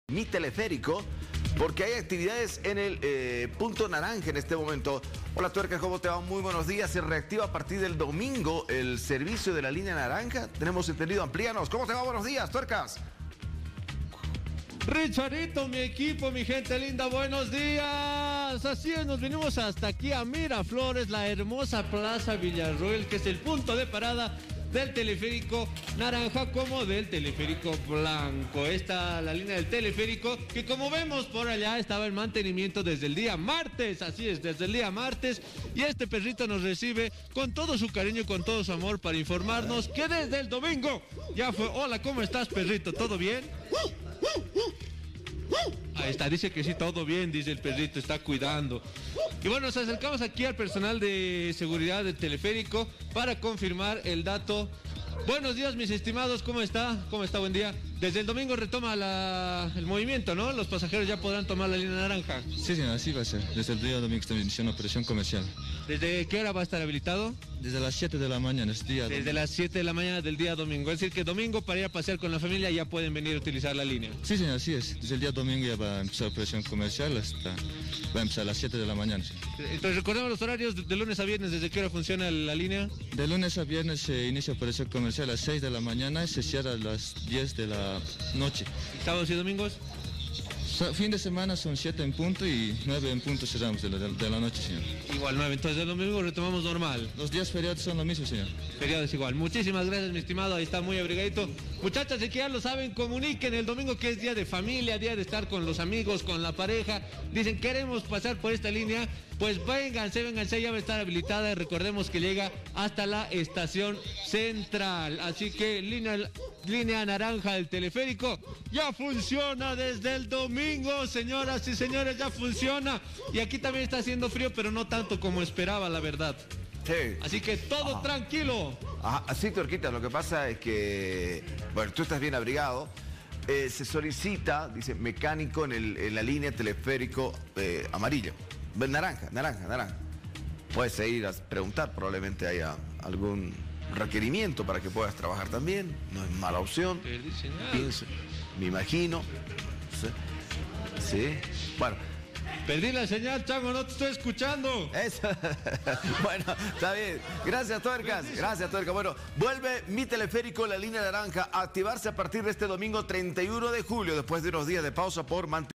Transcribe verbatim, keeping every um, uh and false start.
Mi teleférico, porque hay actividades en el eh, punto naranja en este momento. Hola Tuercas, ¿cómo te va? Muy buenos días. Se reactiva a partir del domingo el servicio de la línea naranja. Tenemos entendido, amplíanos. ¿Cómo te va? Buenos días, Tuercas. Richardito, mi equipo, mi gente linda, buenos días. Así es, nos venimos hasta aquí a Miraflores, la hermosa Plaza Villarroel, que es el punto de parada del teleférico naranja como del teleférico blanco. Esta la línea del teleférico que, como vemos por allá, estaba en mantenimiento desde el día martes. Así es, desde el día martes. Y este perrito nos recibe con todo su cariño y con todo su amor para informarnos que desde el domingo ya fue. Hola, ¿cómo estás, perrito? ¿Todo bien? Ahí está, dice que sí, todo bien, dice el perrito, está cuidando. Y bueno, nos acercamos aquí al personal de seguridad del teleférico para confirmar el dato. Buenos días, mis estimados, ¿cómo está? ¿Cómo está? Buen día. Desde el domingo retoma la, el movimiento, ¿no? Los pasajeros ya podrán tomar la línea naranja. Sí, señor, así va a ser. Desde el día domingo estamos iniciando operación comercial. ¿Desde qué hora va a estar habilitado? Desde las siete de la mañana, este día Desde domingo. las siete de la mañana del día domingo. Es decir, que domingo para ir a pasear con la familia ya pueden venir a utilizar la línea. Sí, señor, así es. Desde el día domingo ya va a empezar operación comercial hasta... Va a empezar a las siete de la mañana. Sí. Entonces, recordemos los horarios de, de lunes a viernes. ¿Desde qué hora funciona la línea? De lunes a viernes se inicia operación comercial a las seis de la mañana y se cierra a las diez de la noche. ¿Sábados y domingos? So, fin de semana son siete en punto y nueve en punto cerramos de la, de, de la noche, señor. Igual nueve, entonces el domingo retomamos normal. Los días feriados son lo mismo, señor. Feriados igual. Muchísimas gracias, mi estimado, ahí está muy abrigadito. Muchachas, si que ya lo saben, comuniquen el domingo, que es día de familia, día de estar con los amigos, con la pareja. Dicen, queremos pasar por esta línea, pues vénganse, vénganse, ya va a estar habilitada y recordemos que llega hasta la estación central. Así que línea, línea naranja del teleférico ya funciona desde el domingo, señoras y señores, ya funciona. Y aquí también está haciendo frío, pero no tanto como esperaba, la verdad. Sí. Así que todo Ajá. tranquilo. Ajá, así, Tuerquita, lo que pasa es que, bueno, tú estás bien abrigado. Eh, se solicita, dice, mecánico en, el, en la línea teleférico eh, amarillo. Naranja, naranja, naranja. Puedes ir a preguntar, probablemente haya algún requerimiento para que puedas trabajar también. No es mala opción. Pienso, me imagino. Sí. Sí. Bueno. Perdí la señal, Chango, no te estoy escuchando. Eso. Bueno, está bien. Gracias, Tuercas. Gracias, Tuercas. Bueno, vuelve Mi Teleférico, la línea naranja, a activarse a partir de este domingo treinta y uno de julio, después de unos días de pausa por mantener.